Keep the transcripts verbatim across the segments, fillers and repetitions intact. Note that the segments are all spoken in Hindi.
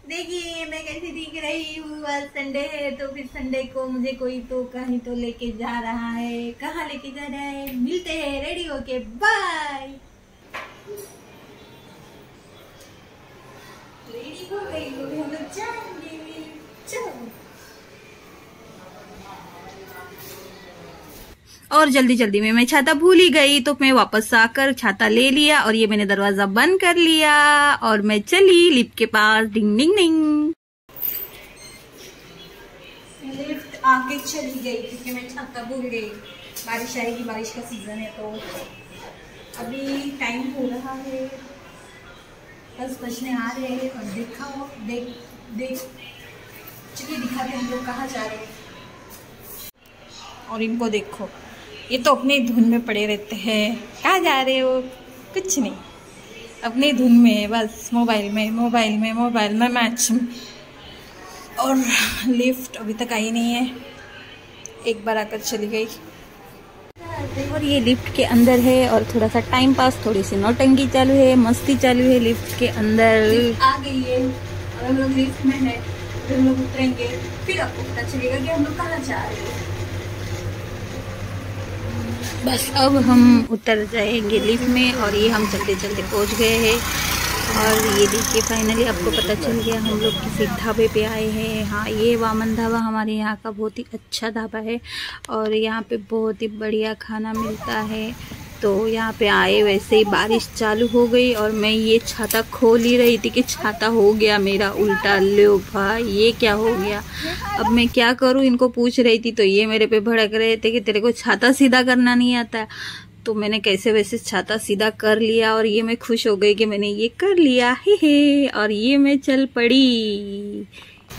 देखिए मैं कैसी दिख रही हूँ। आज संडे है तो फिर संडे को मुझे कोई तो कहीं तो लेके जा रहा है। कहाँ लेके जा रहा है मिलते हैं रेडी होके। बाय। रेडी हो गई हो हम लोग जाएंगे। चलो और जल्दी जल्दी में मैं छाता भूल ही गई तो मैं वापस आकर छाता ले लिया और ये मैंने दरवाजा बंद कर लिया और मैं चली लिफ्ट के पास। डिंग डिंग डिंग लिफ्ट आगे चली गई क्योंकि मैं छाता भूल गई। बारिश आएगी, बारिश का सीजन है तो अभी टाइम हो रहा है दस बजने आ रहे हैं और देखा देख देख चलिए दिखाते हम लोग कहाँ जा रहे हैं। और इनको देखो ये तो अपनी धुन में पड़े रहते हैं। कहाँ जा रहे हो? कुछ नहीं, अपनी धुन में बस मोबाइल में मोबाइल में मोबाइल में मैच में। और लिफ्ट अभी तक आई नहीं है, एक बार आकर चली गई। और ये लिफ्ट के अंदर है और थोड़ा सा टाइम पास, थोड़ी सी नौटंकी चालू है, मस्ती चालू है लिफ्ट के अंदर। आ गई है और हम लोग लिफ्ट में है, फिर हम लोग उतरेंगे फिर आपको पता चलेगा कि हम लोग कहाँ जा रहे हैं। बस अब हम उतर जाएंगे लिफ्ट में और ये हम चलते चलते पहुंच गए हैं। और ये देखिए फाइनली आपको पता चल गया हम लोग किसी ढाबे पे आए हैं। हाँ, ये वामन ढाबा हमारे यहाँ का बहुत ही अच्छा ढाबा है और यहाँ पे बहुत ही बढ़िया खाना मिलता है। तो यहाँ पे आए वैसे ही बारिश चालू हो गई और मैं ये छाता खोल ही रही थी कि छाता हो गया मेरा उल्टा। लो भाई ये क्या हो गया, अब मैं क्या करूँ? इनको पूछ रही थी तो ये मेरे पे भड़क रहे थे कि तेरे को छाता सीधा करना नहीं आता। तो मैंने कैसे वैसे छाता सीधा कर लिया और ये मैं खुश हो गई कि मैंने ये कर लिया हे हे। और ये मैं चल पड़ी।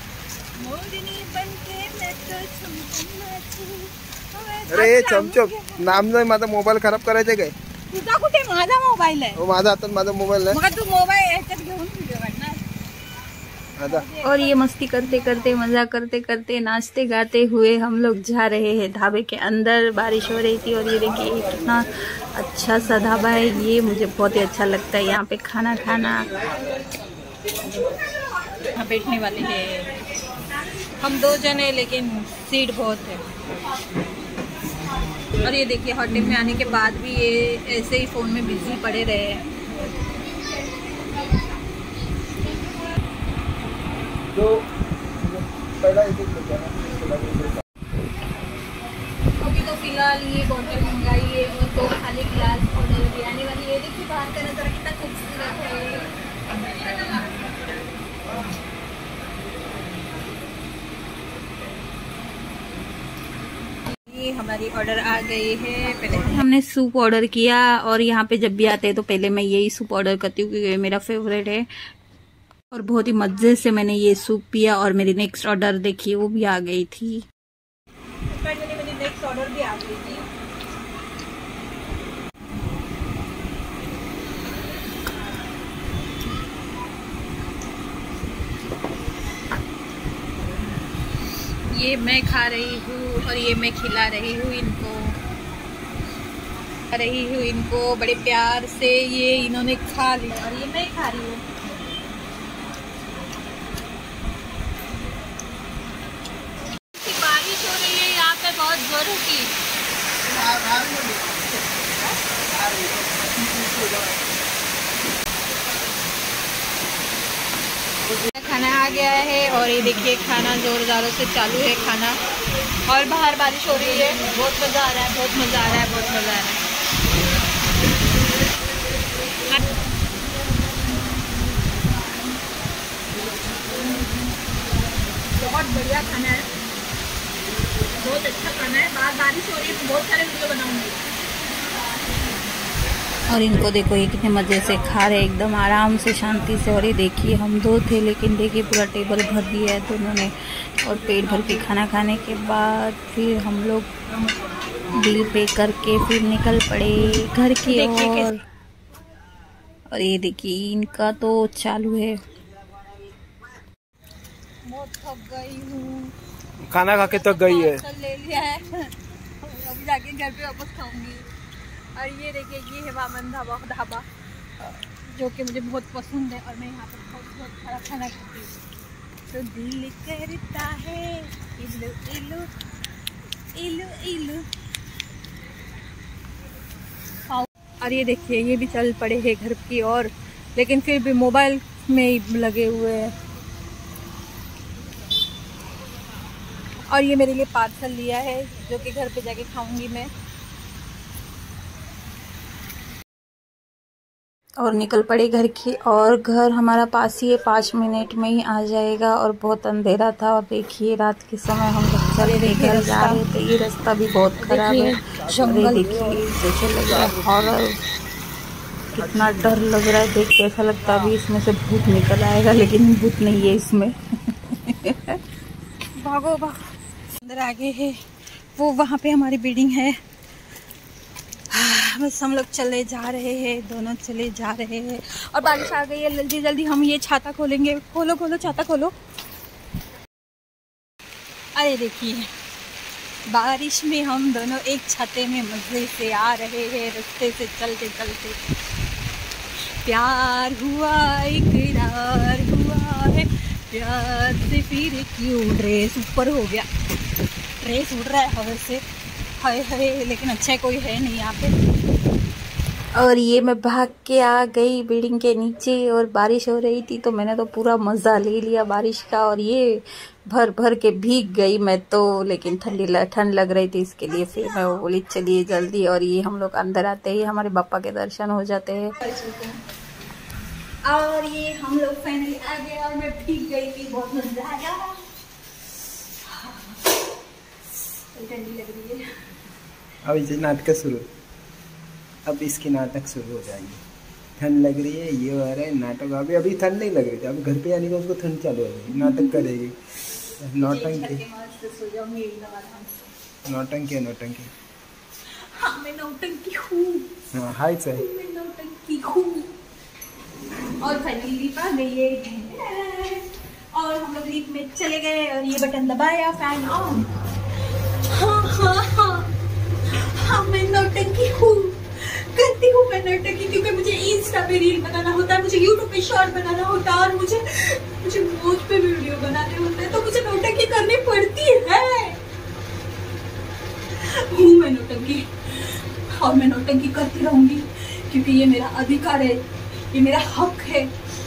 अरे चमचम नाम नाही, माझा मोबाईल खराब करायचा काय? तुझा कुठे? माझा मोबाईल आहे। माझा हातात माझा मोबाईल आहे। मग तू मोबाईल ह्याच्यात घेऊन व्हिडिओ काढणार। और ये मस्ती करते करते मजा करते करते नाचते गाते हुए हम लोग जा रहे हैं ढाबे के अंदर। बारिश हो रही थी और ये देखिए कितना अच्छा सा ढाबा है। ये मुझे बहुत ही अच्छा लगता है यहाँ पे खाना खाना। यहाँ बैठने वाले हैं हम दो जने लेकिन सीट बहुत है। और ये देखिए होटल में आने के बाद भी ये ऐसे ही फोन में बिजी पड़े रहे हैं। जो पहला एक एक बच्चा ना अभी तो फिलहाल ये बोतल मंगाई है और दो खाली गिलास ऑर्डर भी आने वाली है। देखिए बाहर का नजारा कितना खूबसूरत है। ये हमारी ऑर्डर आ गई है। पहले हमने सूप ऑर्डर किया और यहाँ पे जब भी आते हैं तो पहले मैं यही सूप ऑर्डर करती हूँ क्योंकि मेरा फेवरेट है और बहुत ही मजे से मैंने ये सूप पिया। और मेरी नेक्स्ट ऑर्डर देखिए वो भी आ गई थी। मेरी नेक्स्ट ऑर्डर भी आ गई थी। ये मैं खा रही हूँ और ये मैं खिला रही हूँ इनको खा रही हूँ इनको बड़े प्यार से। ये इन्होंने खा लिया और ये मैं खा रही हूँ। बारिश हो रही है यहाँ पे बहुत जोरों की। खाना आ गया है और ये देखिए खाना जोरदारों से चालू है खाना। और बाहर बारिश हो रही है, बहुत मज़ा आ रहा है, बहुत मज़ा आ रहा है, बहुत मज़ा आ रहा है। बहुत बढ़िया खाना है, बहुत अच्छा खाना है। बाहर बारिश हो रही है तो बहुत सारे वीडियो बनाऊंगी। और इनको देखो ये कितने मजे से खा रहे एकदम आराम से शांति से। और ये देखिए हम दो थे लेकिन देखिए पूरा टेबल भर दिया है दोनों ने। और पेट भर के खाना खाने के बाद फिर हम लोग बिल पे करके फिर निकल पड़े घर की ओर। और ये देखिए इनका तो चालू है। बहुत थक गई हूँ, खाना खा के थक गई है। ले लिया है अभी जाके घर पे वापस खाऊंगी। और ये देखिए ये है वामन ढाबा ढाबा जो कि मुझे बहुत पसंद है और मैं यहाँ पर बहुत बहुत सारा खाना खाती हूँ। तो दिल करता है इलू इलू इलू इलू। और ये देखिए ये भी चल पड़े हैं घर की ओर, लेकिन फिर भी मोबाइल में ही लगे हुए हैं। और ये मेरे लिए पार्सल लिया है जो कि घर पे जाके खाऊंगी मैं। और निकल पड़े घर की, और घर हमारा पास ही है, पाँच मिनट में ही आ जाएगा। और बहुत अंधेरा था, और देखिए रात के समय हम लोग चले गए घर जा रहे थे। ये रास्ता भी बहुत खराब है, जंगल देखिए जैसे लग रहा है हॉरर, कितना डर लग रहा है देख के। ऐसा लगता है अभी इसमें से भूत निकल आएगा, लेकिन भूत नहीं है इसमें। भागो भागो, अंदर आगे है वो, वहाँ पे हमारी बिल्डिंग है। बस हम लोग चले जा रहे हैं, दोनों चले जा रहे हैं। और बारिश आ गई है, जल्दी जल्दी हम ये छाता खोलेंगे। खोलो खोलो छाता खोलो। अरे देखिए बारिश में हम दोनों एक छाते में मजे से आ रहे हैं, रास्ते से चलते चलते। प्यार हुआ इकरार हुआ है, प्यार से फिर क्यों। ड्रेस ऊपर हो गया, ड्रेस उड़ रहा है हवा से, हाय हाय। लेकिन अच्छा है कोई है नहीं यहाँ पे। और ये मैं भाग के आ गई बिल्डिंग के नीचे, और बारिश हो रही थी तो मैंने तो पूरा मज़ा ले लिया बारिश का। और ये भर भर के भीग गई मैं तो, लेकिन ठंडी ठंड लग रही थी, इसके लिए फिर मैं वो बोली चलिए जल्दी। और ये हम लोग अंदर आते ही हमारे पापा के दर्शन हो जाते हैं। और ये हम लोग फाइनली आ गए, और मैं भीग गई थी, बहुत मजा आया। ठंडी लग रही है। अब इसे नाटक शुरू, अब इसकी नाटक शुरू हो जाएंगे। ठंड लग रही है, ये हो रहा है नाटक। अभी अभी ठंड नहीं लग रही थी, अभी घर पे आने का उसको ठंड चालू हो गई, नाटक करेगी। नौटंकी नौटंकी नौटंकी हाँ मैं नौटंकी हूँ। हाँ हाय सही, मैं नौटंकी हूँ। और फाइनली लिप आ गई है, और हम लोग लिप में चले गए, और ये बटन दबाया, फैन ऑन। हाँ हाँ हाँ हाँ मैं नौटंकी हूँ, करती हूँ मैं नौटंकी, क्योंकि मुझे इंस्टा पे रील बनाना होता है, मुझे यूट्यूब पे शॉर्ट बनाना होता है, और मुझे मुझे मोज पे वीडियो बनाने होते हैं, तो मुझे नौटंकी करनी पड़ती है। हूँ मैं नौटंकी, और मैं नौटंकी करती रहूंगी, क्योंकि ये मेरा अधिकार है, ये मेरा हक है।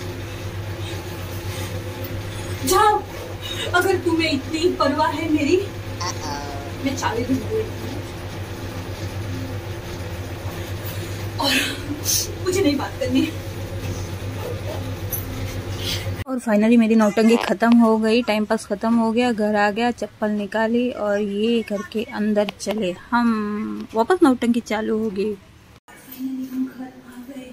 जाओ, अगर तुम्हें इतनी परवाह है मेरी, मैं चाले दूंगी, और मुझे नहीं बात करनी। और फाइनली मेरी नौटंकी ख़त्म हो गई, टाइम पास ख़त्म हो गया, घर आ गया, चप्पल निकाली, और ये घर के अंदर चले हम, वापस नौटंकी चालू हो गई। फाइनली हम घर आ गए।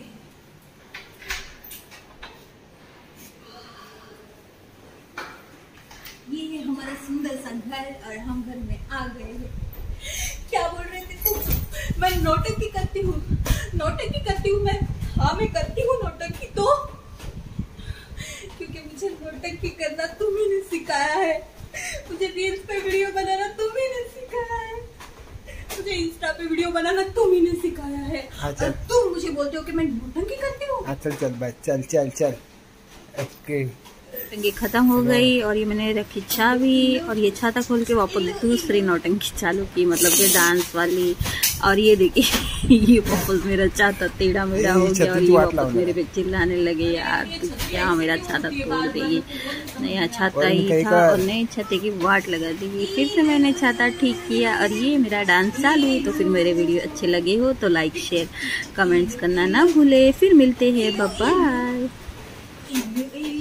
ये है हमारा सुंदर सा घर, और हम घर में आ गए हैं। क्या बोल रहे थे तुम? मैं नौटंकी करती हूँ, नौटंकी करती हूँ मैं। हाँ मैं करती हूँ नौटंकी, तो क्योंकि मुझे नौटंकी करना तुम ही ने सिखाया है, मुझे रील्स पे वीडियो बनाना तुम ही ने सिखाया है, मुझे इंस्टा पे वीडियो बनाना तुम ही ने सिखाया है। और तुम मुझे बोलते हो कि मैं नौटंकी करती हूँ। चल चल भाई, चल चल चल। ओके, नौटंकी खत्म हो गई, और ये मैंने रखी चाबी, और ये छाता खोल के वापस दूसरी नौटंकी चालू की, मतलब कि डांस वाली। और ये देखिए ये वापस मेरा छाता टेढ़ा मेढ़ा हो गया, और ये वापस मेरे पे चिल्लाने लगे, यार तू क्या मेरा छाता तोड़ देगी। नया छाता ही था, और नए छाते की वाट लगा दी। फिर से मैंने छाता ठीक किया, और ये मेरा डांस चालू। तो फिर मेरे वीडियो अच्छे लगे हो तो लाइक शेयर कमेंट्स करना ना भूले। फिर मिलते हैं, बाय बाय।